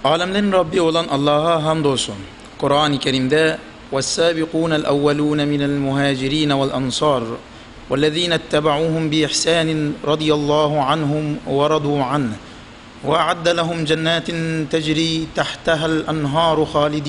Alemlerin Rabbi olan Allah'a hamdolsun. Kur'an-ı Kerim'de وَالسَّابِقُونَ الْأَوَّلُونَ مِنَ الْمُهَاجِرِينَ وَالْأَنصَارِ وَالَّذ۪ينَ اتَّبَعُوهُمْ بِإِحْسَانٍ رَضِيَ اللّٰهُ عَنْهُمْ وَرَضُوا عَنْهُ وَأَعَدَّ لَهُمْ جَنَّاتٍ تَجْرِي تَحْتَهَا الْأَنْهَارُ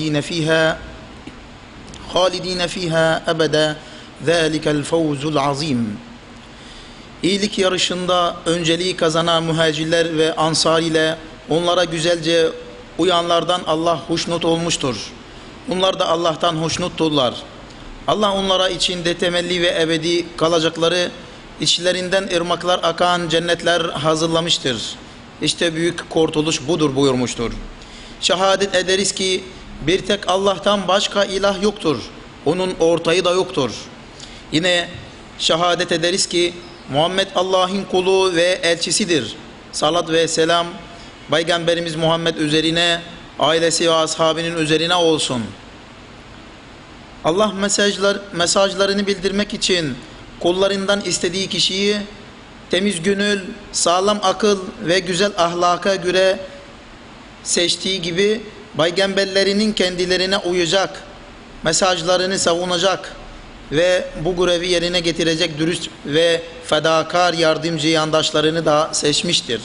خَالِد۪ينَ ف۪يهَا أَبَدًا ذَٰلِكَ الْفَوْزُ الْعَظ۪يمُ. İyilik yarışında önceliği kazanan muhacirler ve ansar ile onlara güzelce uyanlardan Allah hoşnut olmuştur. Onlar da Allah'tan hoşnutturlar. Allah onlara içinde temelli ve ebedi kalacakları, içlerinden ırmaklar akan cennetler hazırlamıştır. İşte büyük kurtuluş budur buyurmuştur. Şehadet ederiz ki bir tek Allah'tan başka ilah yoktur. Onun ortağı da yoktur. Yine şehadet ederiz ki Muhammed Allah'ın kulu ve elçisidir. Salat ve selam Peygamberimiz Muhammed üzerine, ailesi ve ashabının üzerine olsun. Allah mesajlarını bildirmek için kullarından istediği kişiyi temiz gönül, sağlam akıl ve güzel ahlaka göre seçtiği gibi peygamberlerinin kendilerine uyacak, mesajlarını savunacak ve bu görevi yerine getirecek dürüst ve fedakar yardımcı yandaşlarını da seçmiştir.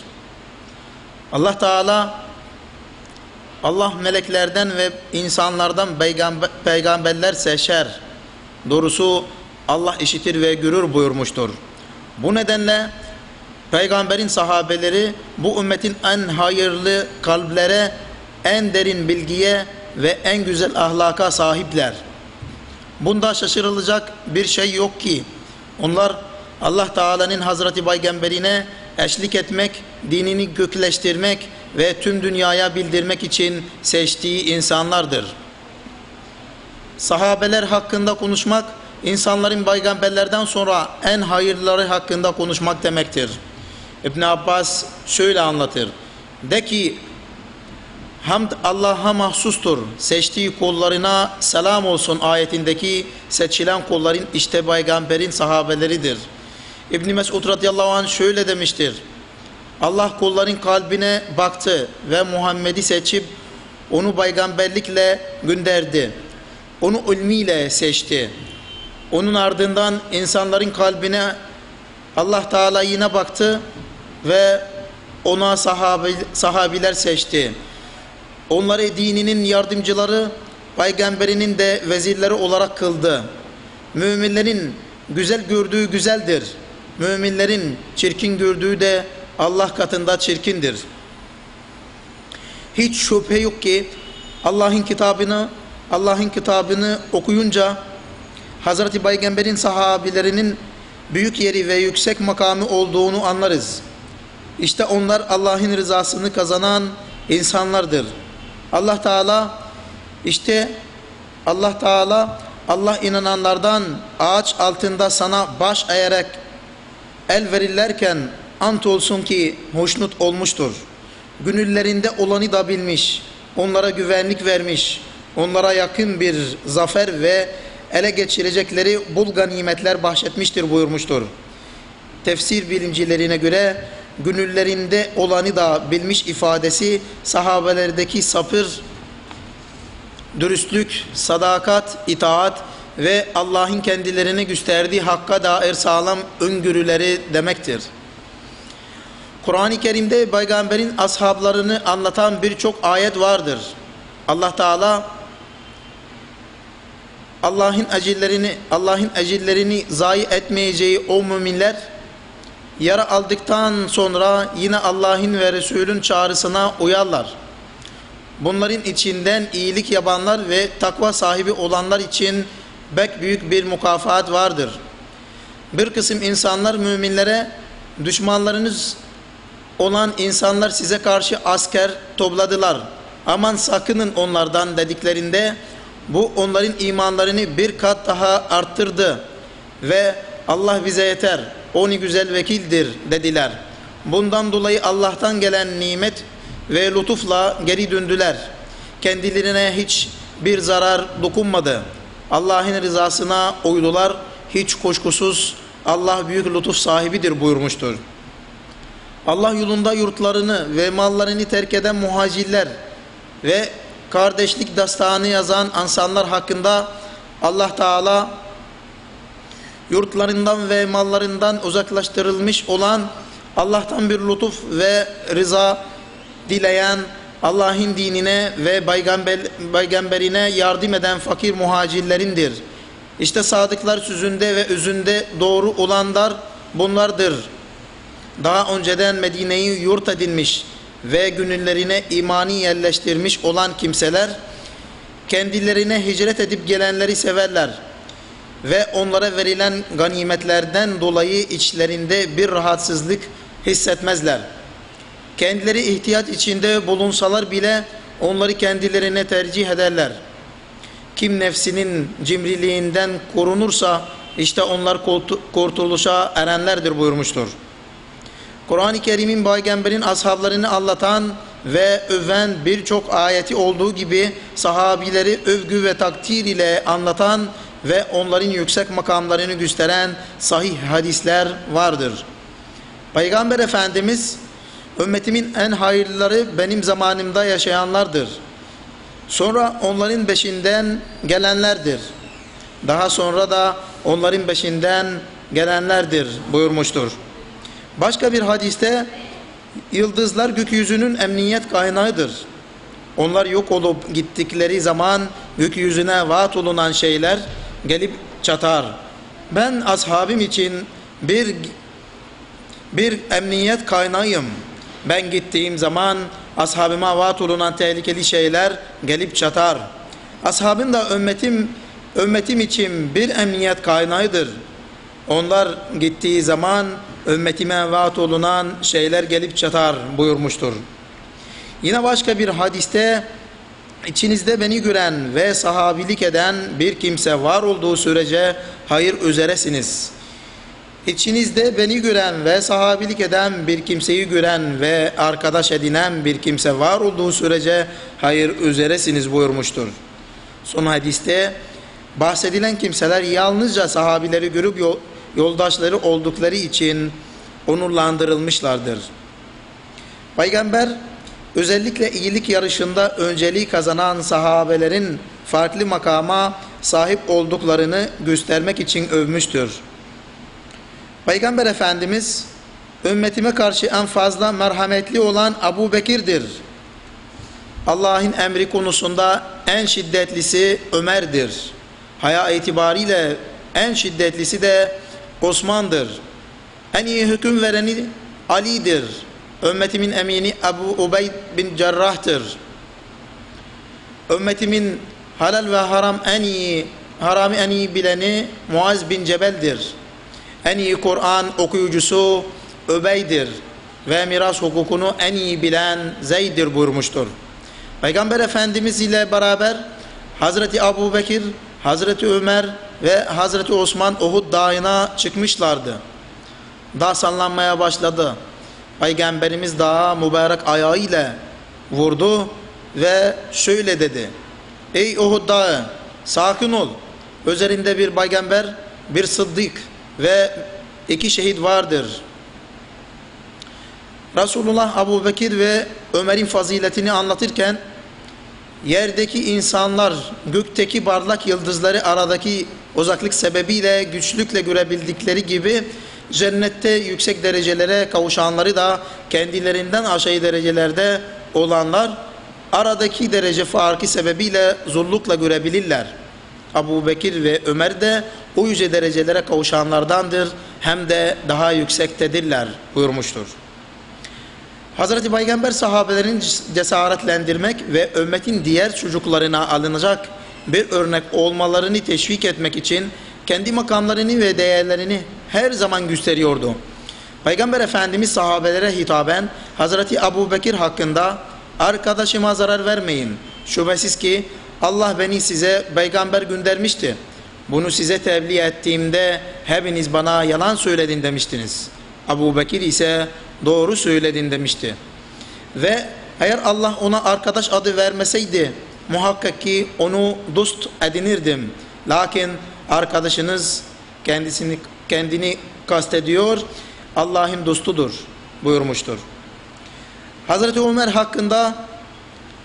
Allah meleklerden ve insanlardan peygamberler seçer. Doğrusu Allah işitir ve görür buyurmuştur. Bu nedenle peygamberin sahabeleri bu ümmetin en hayırlı kalplere, en derin bilgiye ve en güzel ahlaka sahipler. Bunda şaşırılacak bir şey yok ki onlar Allah Teala'nın Hazreti Peygamberine eşlik etmek, dinini kökleştirmek ve tüm dünyaya bildirmek için seçtiği insanlardır. Sahabeler hakkında konuşmak, insanların peygamberlerden sonra en hayırlıları hakkında konuşmak demektir. İbn Abbas şöyle anlatır. De ki, hamd Allah'a mahsustur. Seçtiği kullarına selam olsun ayetindeki seçilen kulların işte peygamberin sahabeleridir. İbn Mesud radıyallahu anh şöyle demiştir. Allah kulların kalbine baktı ve Muhammed'i seçip onu peygamberlikle gönderdi. Onu ilmiyle seçti. Onun ardından insanların kalbine Allah Teala yine baktı ve ona sahabiler seçti. Onları dininin yardımcıları, peygamberinin de vezirleri olarak kıldı. Müminlerin güzel gördüğü güzeldir. Müminlerin çirkin gördüğü de Allah katında çirkindir. Hiç şüphe yok ki Allah'ın kitabını okuyunca Hazreti Peygamber'in sahabilerinin büyük yeri ve yüksek makamı olduğunu anlarız. İşte onlar Allah'ın rızasını kazanan insanlardır. Allah Teala Allah inananlardan ağaç altında sana baş eğerek el verirlerken ant olsun ki hoşnut olmuştur. Gönüllerinde olanı da bilmiş, onlara güvenlik vermiş, onlara yakın bir zafer ve ele geçirecekleri bul ganimetler bahşetmiştir buyurmuştur. Tefsir bilimcilerine göre gönüllerinde olanı da bilmiş ifadesi sahabelerdeki sabır, dürüstlük, sadakat, itaat ve Allah'ın kendilerine gösterdiği hakka dair sağlam öngörüleri demektir. Kur'an-ı Kerim'de peygamberin ashablarını anlatan birçok ayet vardır. Allah Teala Allah'ın ecirlerini zayi etmeyeceği o müminler yara aldıktan sonra yine Allah'ın ve Resul'ün çağrısına uyarlar. Bunların içinden iyilik yapanlar ve takva sahibi olanlar için pek büyük bir mükafat vardır. Bir kısım insanlar müminlere düşmanlarınız olan insanlar size karşı asker topladılar. Aman sakının onlardan dediklerinde bu onların imanlarını bir kat daha arttırdı ve Allah bize yeter, o ne güzel vekildir dediler. Bundan dolayı Allah'tan gelen nimet ve lütufla geri döndüler. Kendilerine hiç bir zarar dokunmadı. Allah'ın rızasına uydular. Hiç kuşkusuz Allah büyük lütuf sahibidir buyurmuştur. Allah yolunda yurtlarını ve mallarını terk eden muhacirler ve kardeşlik destanı yazan insanlar hakkında Allah Teala yurtlarından ve mallarından uzaklaştırılmış olan, Allah'tan bir lütuf ve rıza dileyen, Allah'ın dinine ve peygamberine yardım eden fakir muhacirlerindir. İşte sadıklar sözünde ve özünde doğru olanlar bunlardır. Daha önceden Medine'yi yurt edinmiş ve gönüllerine imanı yerleştirmiş olan kimseler, kendilerine hicret edip gelenleri severler ve onlara verilen ganimetlerden dolayı içlerinde bir rahatsızlık hissetmezler. Kendileri ihtiyaç içinde bulunsalar bile onları kendilerine tercih ederler. Kim nefsinin cimriliğinden korunursa işte onlar kurtuluşa erenlerdir buyurmuştur. Kur'an-ı Kerim'in peygamberin ashablarını anlatan ve öven birçok ayeti olduğu gibi sahabileri övgü ve takdir ile anlatan ve onların yüksek makamlarını gösteren sahih hadisler vardır. Peygamber Efendimiz, ümmetimin en hayırlıları benim zamanımda yaşayanlardır. Sonra onların peşinden gelenlerdir. Daha sonra da onların peşinden gelenlerdir buyurmuştur. Başka bir hadiste, yıldızlar gökyüzünün emniyet kaynağıdır. Onlar yok olup gittikleri zaman gökyüzüne vaat olunan şeyler gelip çatar. Ben ashabım için bir emniyet kaynağıyım. Ben gittiğim zaman ashabıma vaat olunan tehlikeli şeyler gelip çatar. Ashabım da ümmetim için bir emniyet kaynağıdır. Onlar gittiği zaman ümmetime vaat olunan şeyler gelip çatar buyurmuştur. Yine başka bir hadiste, İçinizde beni gören ve sahabilik eden bir kimse var olduğu sürece hayır üzeresiniz. İçinizde beni gören ve sahabilik eden bir kimseyi gören ve arkadaş edinen bir kimse var olduğu sürece hayır üzeresiniz buyurmuştur. Son hadiste bahsedilen kimseler yalnızca sahabileri görüp yoldaşları oldukları için onurlandırılmışlardır. Peygamber özellikle iyilik yarışında önceliği kazanan sahabelerin farklı makama sahip olduklarını göstermek için övmüştür. Peygamber Efendimiz, ümmetime karşı en fazla merhametli olan Ebu Bekir'dir. Allah'ın emri konusunda en şiddetlisi Ömer'dir. Haya itibariyle en şiddetlisi de Osman'dır. En iyi hüküm vereni Ali'dir. Ümmetimin emini Ebu Ubeyd bin Cerrah'tır. Ümmetimin halal ve haramı en iyi bileni Muaz bin Cebel'dir. En iyi Kur'an okuyucusu Übey'dir ve miras hukukunu en iyi bilen Zeyd'dir buyurmuştur. Peygamber Efendimiz ile beraber Hazreti Ebu Bekir, Hazreti Ömer ve Hazreti Osman Uhud dağına çıkmışlardı. Dağ sallanmaya başladı. Peygamberimiz dağa mübarek ayağıyla vurdu ve şöyle dedi: Ey Uhud dağı, sakin ol. Üzerinde bir peygamber, bir sıddık ve 2 şehit vardır. Resulullah Ebu Bekir ve Ömer'in faziletini anlatırken, yerdeki insanlar gökteki parlak yıldızları aradaki uzaklık sebebiyle güçlükle görebildikleri gibi cennette yüksek derecelere kavuşanları da kendilerinden aşağı derecelerde olanlar aradaki derece farkı sebebiyle zorlukla görebilirler. Ebu Bekir ve Ömer de o yüce derecelere kavuşanlardandır, hem de daha yüksektedirler buyurmuştur. Hazreti Peygamber sahabelerin cesaretlendirmek ve ümmetin diğer çocuklarına alınacak bir örnek olmalarını teşvik etmek için kendi makamlarını ve değerlerini her zaman gösteriyordu. Peygamber Efendimiz sahabelere hitaben Hazreti Ebu Bekir hakkında, arkadaşıma zarar vermeyin. Şüphesiz ki Allah beni size peygamber göndermişti. Bunu size tebliğ ettiğimde hepiniz bana yalan söyledin demiştiniz. Ebu Bekir ise doğru söyledin demişti. Ve eğer Allah ona arkadaş adı vermeseydi muhakkak ki onu dost edinirdim. Lakin arkadaşınız kendini kastediyor, Allah'ın dostudur buyurmuştur. Hazreti Ömer hakkında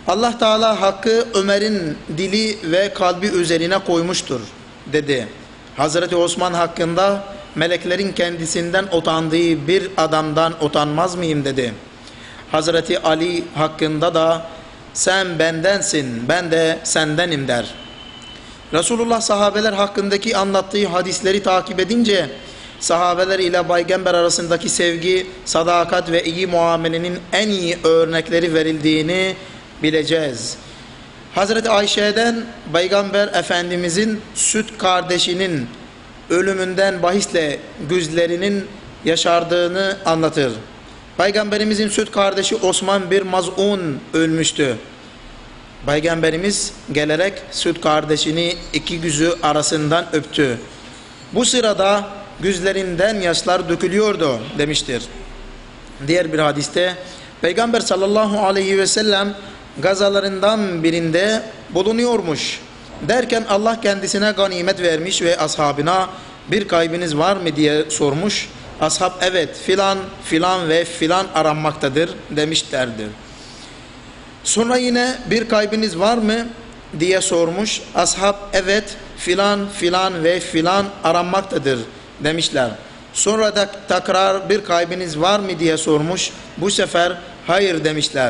Allah Teala hakkı Ömer'in dili ve kalbi üzerine koymuştur dedi. Hazreti Osman hakkında meleklerin kendisinden utandığı bir adamdan utanmaz mıyım dedi. Hazreti Ali hakkında da sen bendensin, ben de sendenim der. Resulullah sahabeler hakkındaki anlattığı hadisleri takip edince sahabeler ile Peygamber arasındaki sevgi, sadakat ve iyi muamelenin en iyi örnekleri verildiğini bileceğiz. Hazreti Ayşe'den Peygamber Efendimizin süt kardeşinin ölümünden bahisle gözlerinin yaşardığını anlatır. Peygamberimizin süt kardeşi Osman bir maz'un ölmüştü. Peygamberimiz gelerek süt kardeşini iki gözü arasından öptü. Bu sırada gözlerinden yaşlar dökülüyordu demiştir. Diğer bir hadiste Peygamber sallallahu aleyhi ve sellem gazalarından birinde bulunuyormuş. Derken Allah kendisine ganimet vermiş ve ashabına bir kaybınız var mı diye sormuş. Ashab evet filan filan ve filan aranmaktadır demişlerdir. Sonra yine bir kaybınız var mı diye sormuş. Ashab evet filan filan ve filan aranmaktadır demişler. Sonra da tekrar bir kaybınız var mı diye sormuş. Bu sefer hayır demişler.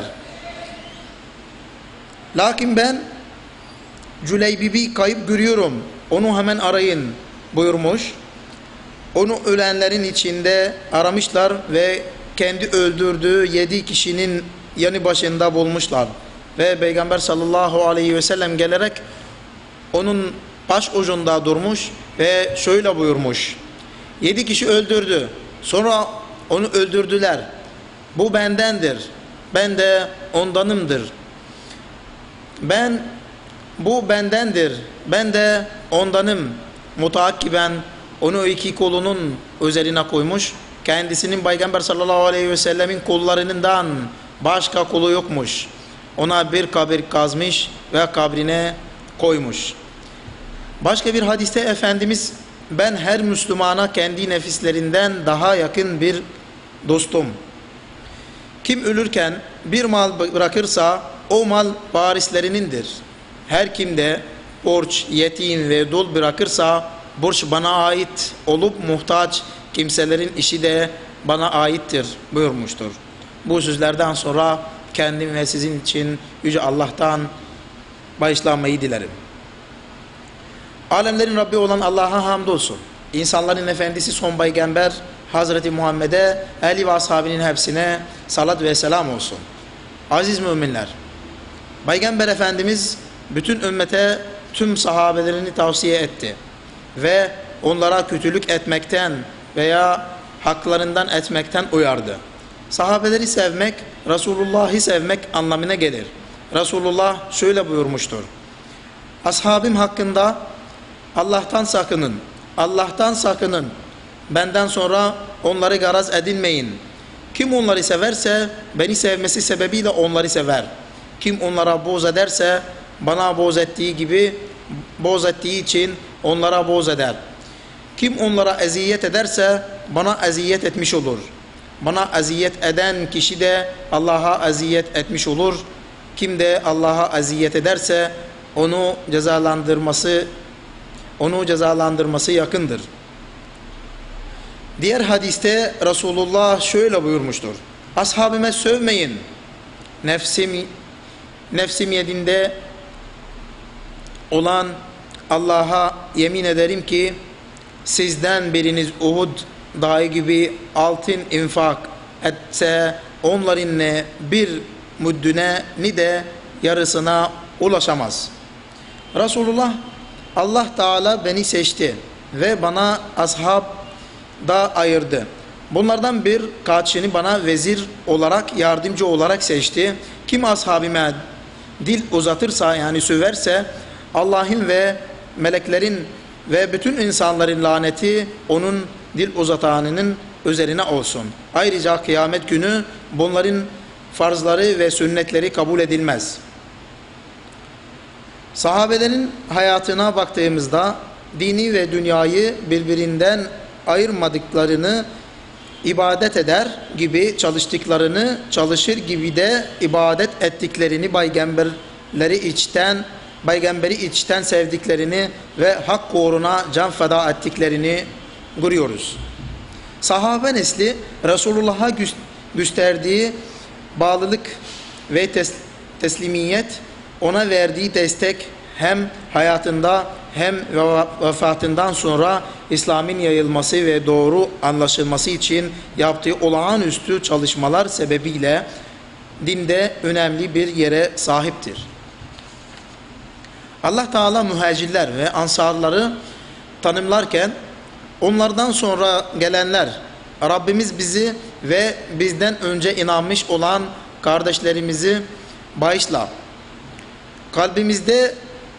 Lakin ben Cüleybib'i kayıp görüyorum. Onu hemen arayın buyurmuş. Onu ölenlerin içinde aramışlar ve kendi öldürdüğü 7 kişinin yanı başında bulmuşlar. Ve Peygamber sallallahu aleyhi ve sellem gelerek onun baş ucunda durmuş ve şöyle buyurmuş. 7 kişi öldürdü. Sonra onu öldürdüler. Bu bendendir. Ben de ondanımdır. Bu bendendir. Ben de ondanım. Mutakkiben onu iki kolunun üzerine koymuş. Kendisinin Peygamber sallallahu aleyhi ve sellemin kollarından başka kolu yokmuş. Ona bir kabir kazmış ve kabrine koymuş. Başka bir hadiste Efendimiz ben her Müslümana kendi nefislerinden daha yakın bir dostum. Kim ölürken bir mal bırakırsa o mal varislerinindir. Her kim de borç, yetim ve dul bırakırsa borç bana ait olup muhtaç kimselerin işi de bana aittir buyurmuştur. Bu sözlerden sonra kendim ve sizin için Yüce Allah'tan bağışlanmayı dilerim. Alemlerin Rabbi olan Allah'a hamdolsun. İnsanların efendisi son peygamber Hazreti Muhammed'e, ehli ve ashabinin hepsine salat ve selam olsun. Aziz müminler, Peygamber Efendimiz bütün ümmete tüm sahabelerini tavsiye etti ve onlara kötülük etmekten veya haklarından etmekten uyardı. Sahabeleri sevmek, Resulullah'ı sevmek anlamına gelir. Resulullah şöyle buyurmuştur. Ashabım hakkında Allah'tan sakının, Allah'tan sakının. Benden sonra onları garaz edinmeyin. Kim onları severse beni sevmesi sebebiyle onları sever. Kim onlara boğz ederse bana boğz ettiği gibi boğz ettiği için onlara boğz eder. Kim onlara eziyet ederse bana eziyet etmiş olur. Bana eziyet eden kişi de Allah'a eziyet etmiş olur. Kim de Allah'a eziyet ederse onu cezalandırması yakındır. Diğer hadiste Resulullah şöyle buyurmuştur. Ashabıma sövmeyin. Nefsim yedinde olan Allah'a yemin ederim ki sizden biriniz Uhud dağı gibi altın infak etse onların ne bir müddüne ni de yarısına ulaşamaz. Resulullah Allah Teala beni seçti ve bana ashab da ayırdı. Bunlardan bir kaçını bana vezir olarak, yardımcı olarak seçti. Kim ashabime dil uzatırsa yani söverse Allah'ın ve meleklerin ve bütün insanların laneti onun dil uzatanının üzerine olsun. Ayrıca kıyamet günü bunların farzları ve sünnetleri kabul edilmez. Sahabelerin hayatına baktığımızda dini ve dünyayı birbirinden ayırmadıklarını ibadet eder gibi çalıştıklarını, çalışır gibi de ibadet ettiklerini, peygamberi içten sevdiklerini ve hak uğruna can feda ettiklerini görüyoruz. Sahabe nesli Resulullah'a gösterdiği bağlılık ve teslimiyet, ona verdiği destek hem hayatında hem vefatından sonra İslam'ın yayılması ve doğru anlaşılması için yaptığı olağanüstü çalışmalar sebebiyle dinde önemli bir yere sahiptir. Allah Teala muhacirler ve ansarları tanımlarken onlardan sonra gelenler, Rabbimiz bizi ve bizden önce inanmış olan kardeşlerimizi bağışla. Kalbimizde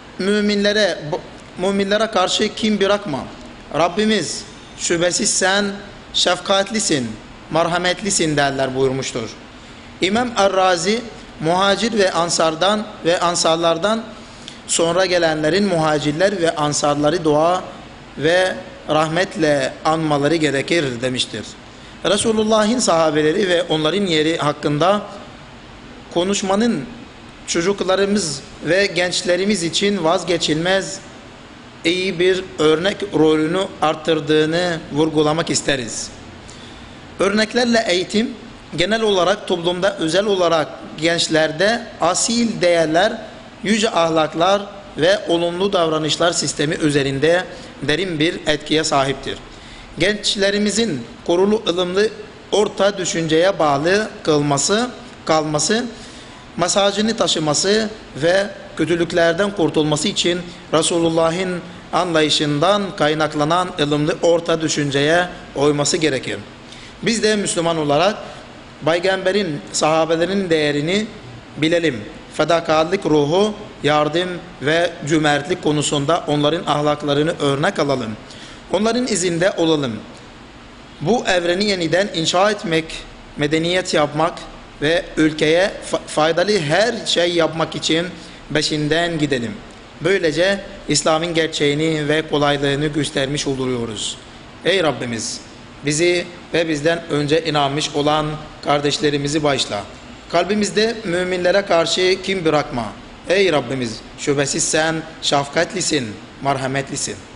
müminlere karşı kin bırakma. Rabbimiz şüphesiz sen şefkatlisin, merhametlisin derler buyurmuştur. İmam Er-Razi muhacir ve ansarlardan sonra gelenlerin muhacirler ve ansarları dua ve rahmetle anmaları gerekir demiştir. Resulullah'ın sahabeleri ve onların yeri hakkında konuşmanın çocuklarımız ve gençlerimiz için vazgeçilmez iyi bir örnek rolünü arttırdığını vurgulamak isteriz. Örneklerle eğitim genel olarak toplumda, özel olarak gençlerde asil değerler, yüce ahlaklar ve olumlu davranışlar sistemi üzerinde derin bir etkiye sahiptir. Gençlerimizin korulu, ılımlı, orta düşünceye bağlı kalması, mesajını taşıması ve kötülüklerden kurtulması için Resulullah'ın anlayışından kaynaklanan ılımlı orta düşünceye uyması gerekir. Biz de Müslüman olarak Peygamberin, sahabelerin değerini bilelim. Fedakarlık ruhu, yardım ve cömertlik konusunda onların ahlaklarını örnek alalım. Onların izinde olalım. Bu evreni yeniden inşa etmek, medeniyet yapmak ve ülkeye faydalı her şey yapmak için peşinden gidelim. Böylece İslam'ın gerçeğini ve kolaylığını göstermiş oluyoruz. Ey Rabbimiz, bizi ve bizden önce inanmış olan kardeşlerimizi bağışla. Kalbimizde müminlere karşı kin bırakma. Ey Rabbimiz, şüphesiz sen şefkatlisin, merhametlisin.